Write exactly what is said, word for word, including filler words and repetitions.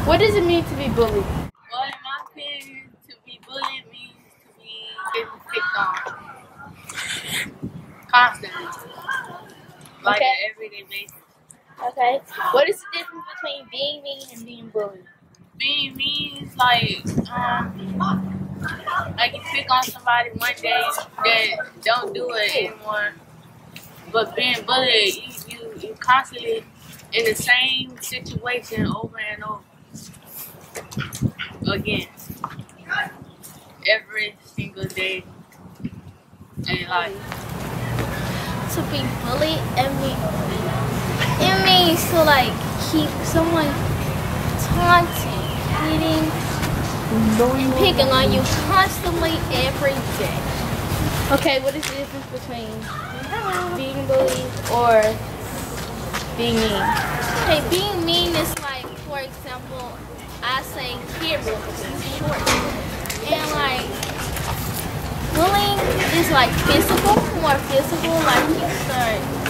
What does it mean to be bullied? Well, in my opinion, to be bullied means to be getting picked on constantly, like Okay. an everyday basis. Okay. What is the difference between being mean and being bullied? Being mean is like, um, like you pick on somebody one day, then don't do it anymore. But being bullied, you you you constantly in the same situation over and over again, every single day in life. To be bullied, it mean it means to like keep someone taunting, hitting, and picking on you constantly every day. Okay, what is the difference between being bullied or being mean? Okay, being mean is like, for example, I say hero because he's short, and like bullying is like physical, more physical, like you start